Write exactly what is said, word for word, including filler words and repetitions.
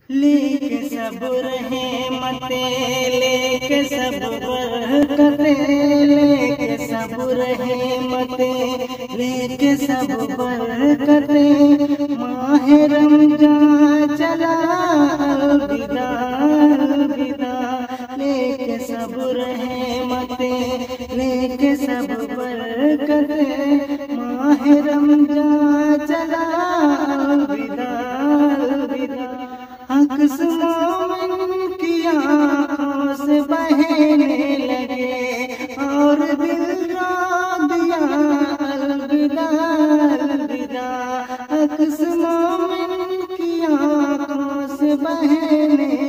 लेके सब रहमते, लेके सब बरकते, लेके सब रहमते, लेके सब बरकते, माह रमजान चला अलविदा अलविदा। लेके सब रहमते, लेके सब बरकते, माह रमजान चला अलविदा अलविदा। अक्स मोमिन की आँखों से बहने लगे और दिल रो दिया अलविदा अलविदा। अक्स मोमिन की आँखों से बहने